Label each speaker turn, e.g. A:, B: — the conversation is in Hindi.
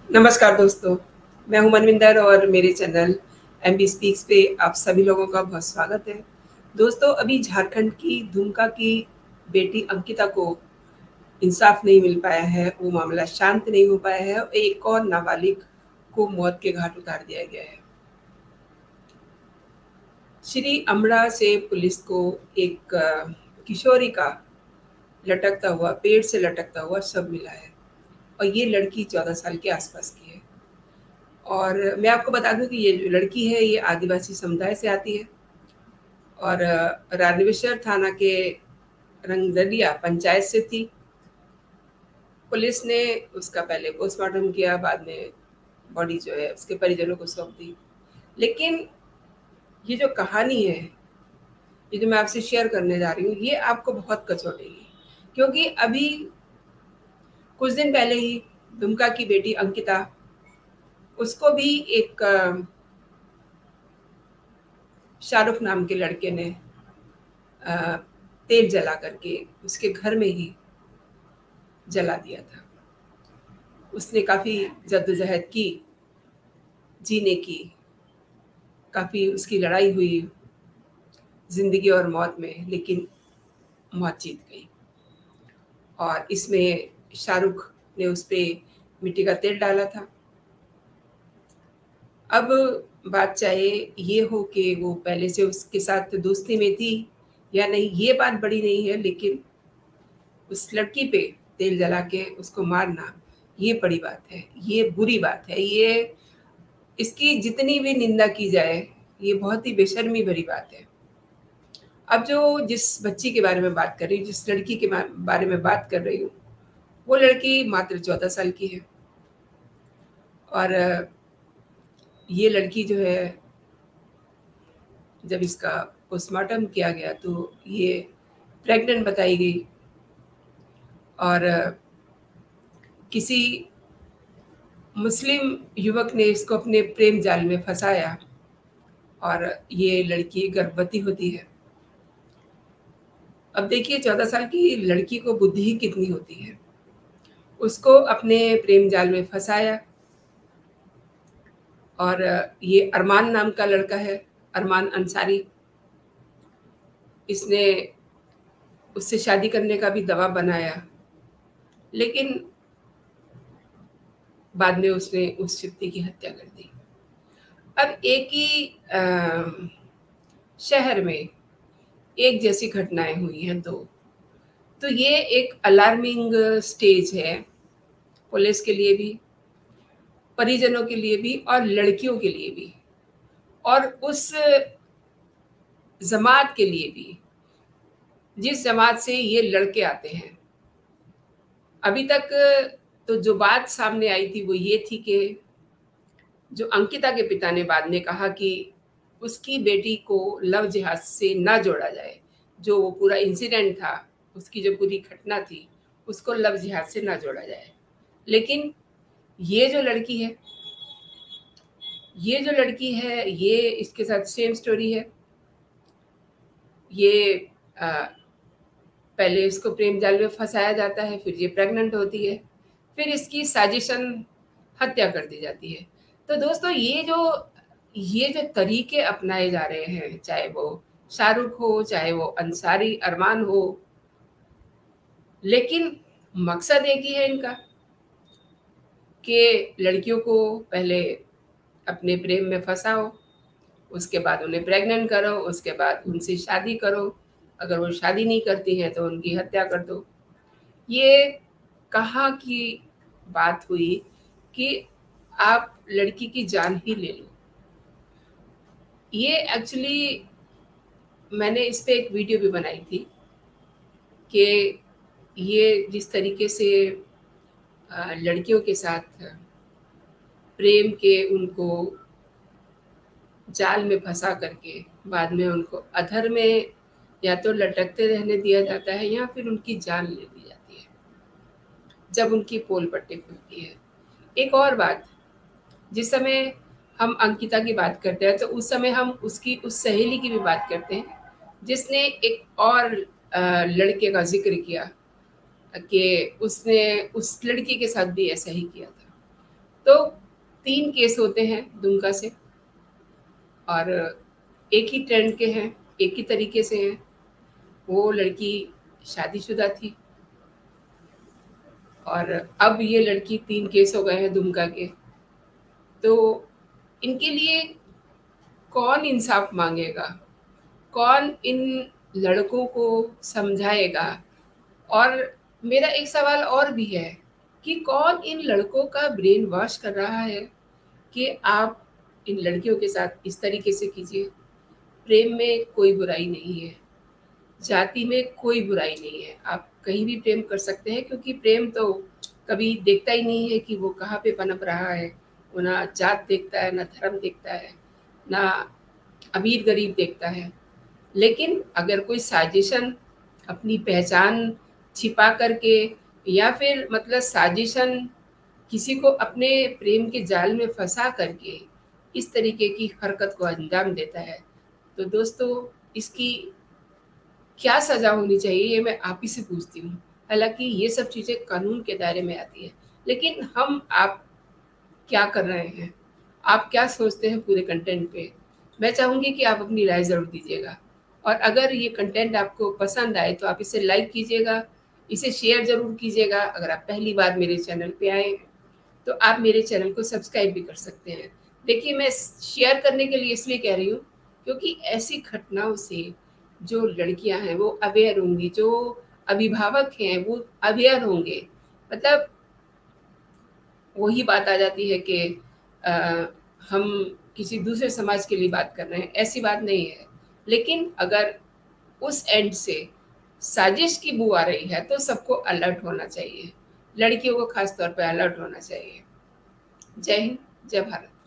A: नमस्कार दोस्तों, मैं हूं मनविंदर और मेरे चैनल एमबी स्पीक्स पे आप सभी लोगों का बहुत स्वागत है। दोस्तों, अभी झारखंड की दुमका की बेटी अंकिता को इंसाफ नहीं मिल पाया है, वो मामला शांत नहीं हो पाया है और एक और नाबालिग को मौत के घाट उतार दिया गया है। श्री अमड़ा से पुलिस को एक किशोरी का लटकता हुआ, पेड़ से लटकता हुआ शव मिला है और ये लड़की 14 साल के आसपास की है। और मैं आपको बता दूं कि ये जो लड़की है ये आदिवासी समुदाय से आती है और राजनेश्वर थाना के रंगदलिया पंचायत से थी। पुलिस ने उसका पहले पोस्टमार्टम किया, बाद में बॉडी जो है उसके परिजनों को सौंप दी। लेकिन ये जो कहानी है, ये जो मैं आपसे शेयर करने जा रही हूँ, ये आपको बहुत कचोटेगी, क्योंकि अभी कुछ दिन पहले ही दुमका की बेटी अंकिता, उसको भी एक शाहरुख नाम के लड़के ने तेल जला करके उसके घर में ही जला दिया था। उसने काफ़ी जद्दोजहद की जीने की, काफ़ी उसकी लड़ाई हुई ज़िंदगी और मौत में, लेकिन मौत जीत गई। और इसमें शाहरुख ने उस पर मिट्टी का तेल डाला था। अब बात चाहे ये हो कि वो पहले से उसके साथ दोस्ती में थी या नहीं, ये बात बड़ी नहीं है, लेकिन उस लड़की पे तेल जला के उसको मारना, ये बड़ी बात है, ये बुरी बात है। ये इसकी जितनी भी निंदा की जाए, ये बहुत ही बेशर्मी भरी बात है। अब जो जिस बच्ची के बारे में बात कर रही हूँ, जिस लड़की के बारे में बात कर रही हूँ, वो लड़की मात्र 14 साल की है। और ये लड़की जो है, जब इसका पोस्टमार्टम किया गया तो ये प्रेग्नेंट बताई गई और किसी मुस्लिम युवक ने इसको अपने प्रेम जाल में फंसाया और ये लड़की गर्भवती होती है। अब देखिए, 14 साल की लड़की को बुद्धि कितनी होती है। उसको अपने प्रेम जाल में फंसाया और ये अरमान नाम का लड़का है, अरमान अंसारी। इसने उससे शादी करने का भी दबाव बनाया, लेकिन बाद में उसने उस व्यक्ति की हत्या कर दी। अब एक ही शहर में एक जैसी घटनाएं हुई हैं तो ये एक अलार्मिंग स्टेज है, पुलिस के लिए भी, परिजनों के लिए भी और लड़कियों के लिए भी, और उस जमात के लिए भी जिस जमात से ये लड़के आते हैं। अभी तक तो जो बात सामने आई थी वो ये थी कि जो अंकिता के पिता ने बाद में कहा कि उसकी बेटी को लव जिहाद से ना जोड़ा जाए। जो वो पूरा इंसिडेंट था, उसकी जो पूरी घटना थी, उसको लव जिहाद से ना जोड़ा जाए। लेकिन ये जो लड़की है, ये इसके साथ सेम स्टोरी है। ये पहले इसको प्रेम जाल में फंसाया जाता है, फिर ये प्रेग्नेंट होती है, फिर इसकी साजिशन हत्या कर दी जाती है। तो दोस्तों, ये जो तरीके अपनाए जा रहे हैं, चाहे वो शाहरुख हो, चाहे वो अंसारी अरमान हो, लेकिन मकसद एक ही है इनका कि लड़कियों को पहले अपने प्रेम में फंसाओ, उसके बाद उन्हें प्रेग्नेंट करो, उसके बाद उनसे शादी करो, अगर वो शादी नहीं करती हैं तो उनकी हत्या कर दो। ये कहाँ की बात हुई कि आप लड़की की जान ही ले लो। ये एक्चुअली मैंने इस पे एक वीडियो भी बनाई थी कि ये जिस तरीके से लड़कियों के साथ प्रेम के उनको जाल में फंसा करके बाद में उनको अधर में या तो लटकते रहने दिया जाता है या फिर उनकी जान ले ली जाती है जब उनकी पोल पट्टी खुलती है। एक और बात, जिस समय हम अंकिता की बात करते हैं तो उस समय हम उसकी उस सहेली की भी बात करते हैं जिसने एक और लड़के का जिक्र किया कि उसने उस लड़की के साथ भी ऐसा ही किया था। तो 3 केस होते हैं दुमका से और एक ही ट्रेंड के हैं, एक ही तरीके से हैं। वो लड़की शादीशुदा थी और अब ये लड़की 3 केस हो गए हैं दुमका के। तो इनके लिए कौन इंसाफ मांगेगा? कौन इन लड़कों को समझाएगा? और मेरा एक सवाल और भी है कि कौन इन लड़कों का ब्रेन वॉश कर रहा है कि आप इन लड़कियों के साथ इस तरीके से कीजिए। प्रेम में कोई बुराई नहीं है, जाति में कोई बुराई नहीं है, आप कहीं भी प्रेम कर सकते हैं, क्योंकि प्रेम तो कभी देखता ही नहीं है कि वो कहाँ पे पनप रहा है। वो ना जात देखता है, ना धर्म देखता है, ना अमीर गरीब देखता है। लेकिन अगर कोई साजिशन अपनी पहचान छिपा करके या फिर मतलब साजिशन किसी को अपने प्रेम के जाल में फंसा करके इस तरीके की हरकत को अंजाम देता है, तो दोस्तों इसकी क्या सजा होनी चाहिए, ये मैं आप ही से पूछती हूँ। हालांकि ये सब चीज़ें कानून के दायरे में आती है, लेकिन हम आप क्या कर रहे हैं, आप क्या सोचते हैं पूरे कंटेंट पे? मैं चाहूँगी कि आप अपनी राय ज़रूर दीजिएगा। और अगर ये कंटेंट आपको पसंद आए तो आप इसे लाइक कीजिएगा, इसे शेयर ज़रूर कीजिएगा। अगर आप पहली बार मेरे चैनल पे आए हैं तो आप मेरे चैनल को सब्सक्राइब भी कर सकते हैं। देखिए, मैं शेयर करने के लिए इसलिए कह रही हूँ क्योंकि ऐसी घटनाओं से जो लड़कियां हैं वो अवेयर होंगी, जो अभिभावक हैं वो अवेयर होंगे। मतलब वही बात आ जाती है कि अ, हम किसी दूसरे समाज के लिए बात कर रहे हैं, ऐसी बात नहीं है। लेकिन अगर उस एंड से साजिश की बू आ रही है तो सबको अलर्ट होना चाहिए, लड़कियों को खास तौर पर अलर्ट होना चाहिए। जय हिंद, जय भारत।